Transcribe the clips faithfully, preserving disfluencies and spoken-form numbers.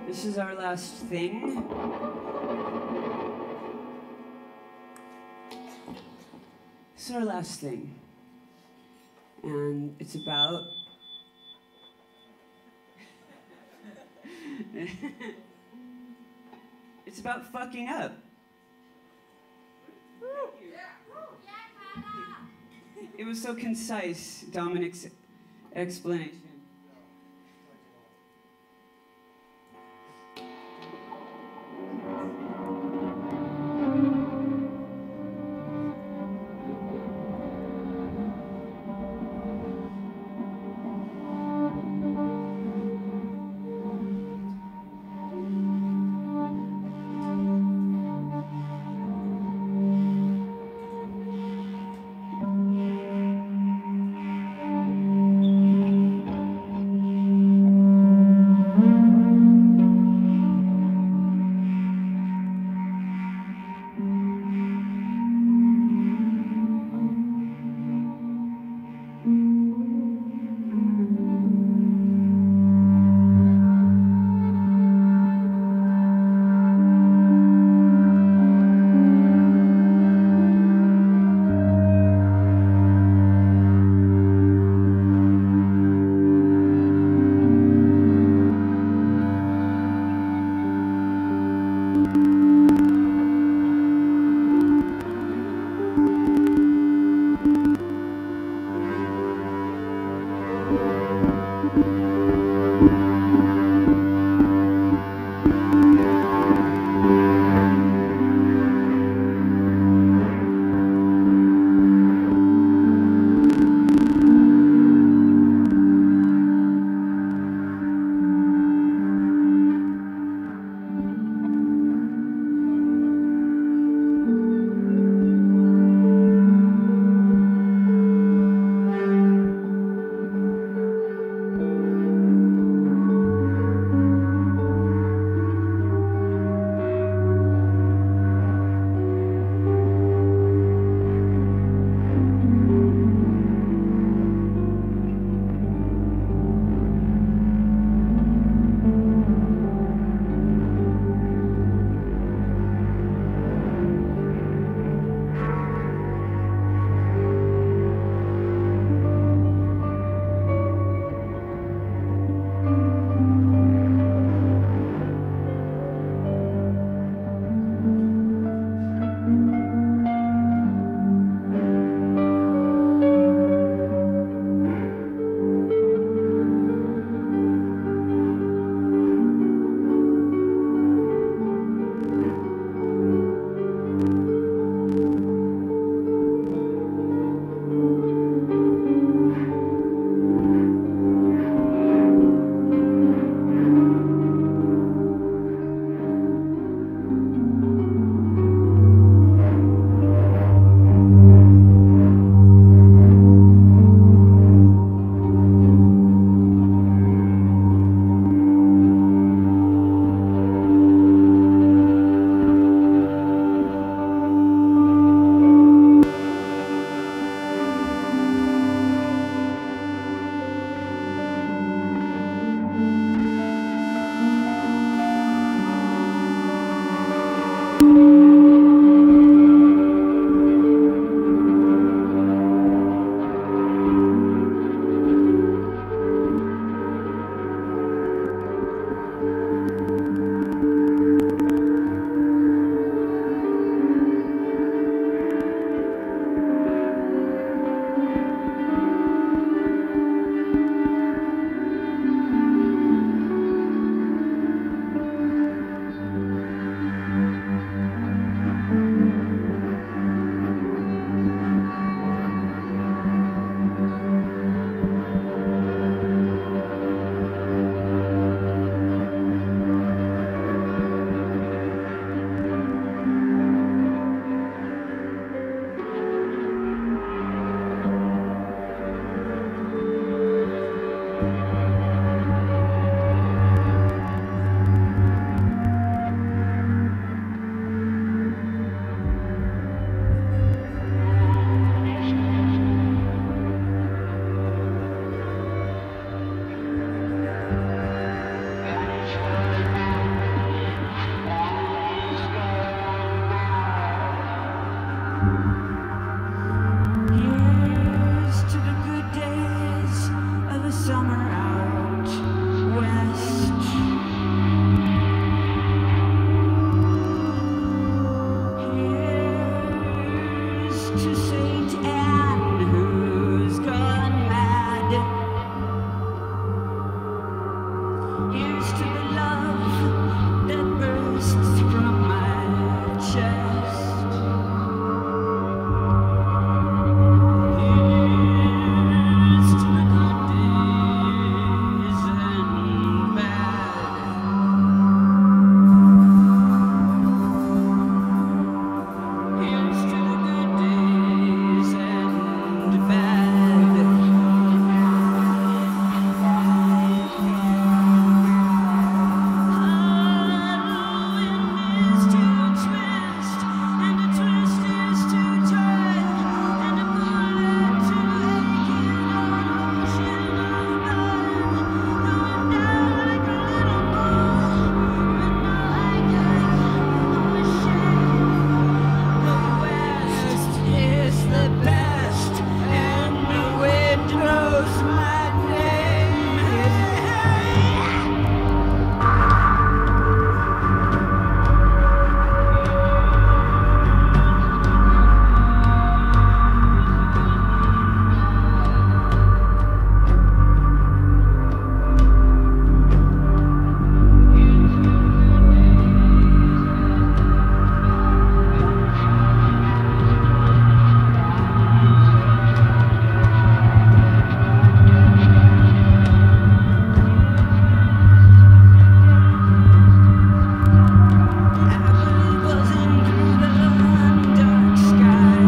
This is our last thing. This is our last thing. And it's about... it's about fucking up. It was so concise, Dominic's explanation. summer out west. Here's to Saint Anne, who's gone mad. Here's to the love that bursts from my chest. Here's to the good days and bad. Here's to the good days and bad. Halloween is to twist, and a twist is to turn, and a bullet to aching on ocean of blood, going down like a little ball, with no anchor or shame. The West is the best, and the wind knows my name. Happily buzzing through the dark sky.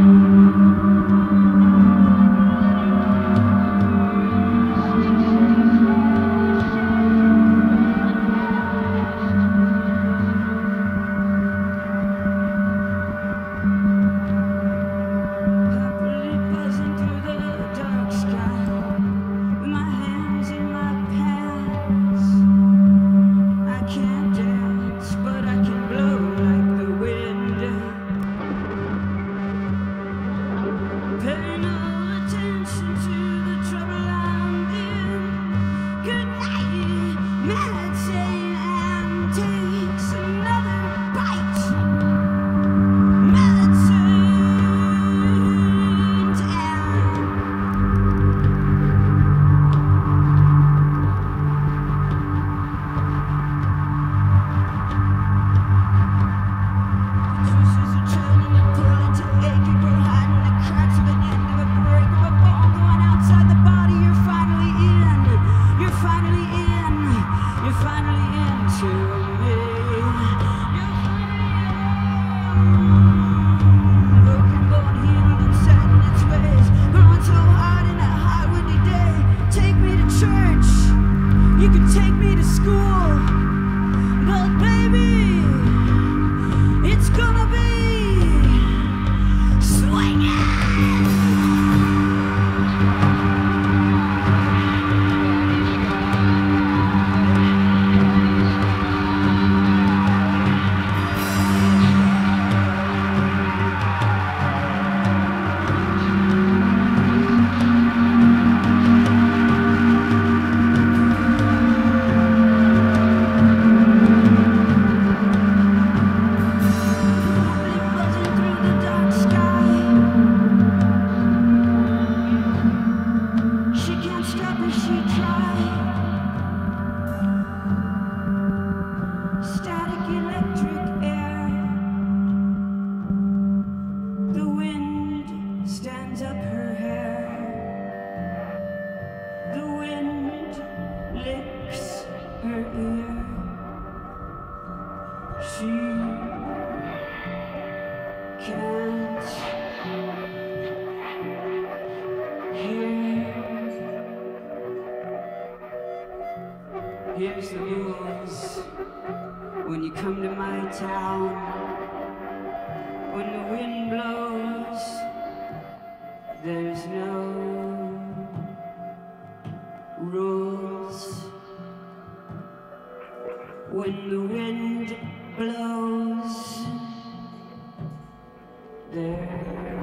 Happily buzzing through the dark sky, with my hands in my pants. I can't dance, but I can blow like the wind. Pay no attention to the trouble I'm in. Good night, mad Saint Anne takes another bite. Mad Saint Anne. The juices are turning and pulling to aching, we're hiding the cracks of an end of a break of a bone going outside the body. You're finally in. You're finally in. You're finally into me. You're finally in. Broken bone healed and set in its ways, growing so hard in a hot windy day. Take me to church. You can take me to school, but baby, it's gonna be swinging. Buzzing through the dark sky. She can't stop if she tries. Static electric air. The wind stands up her hair. The wind licks her ear. She can't hear. Here's the rules when you come to my town. When the wind blows, there's no rules. When the wind blows, there